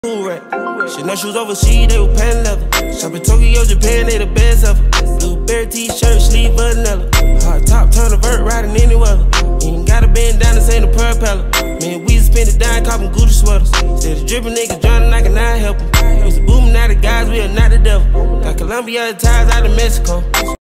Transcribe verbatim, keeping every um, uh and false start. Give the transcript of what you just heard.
Right. She know she was overseas, they were pan leather. Shop in Tokyo, Japan, they the best ever. Blueberry t-shirt, sleeve vanilla. Hard top, turn a vert, riding any weather. Ain't got a bend down, this ain't a propeller. Man, we spend it down, copping Gucci sweaters. Said the drippin' niggas drowning, I cannot help them. We was booming out the guys, we are not the devil. Got Columbia ties out of Mexico.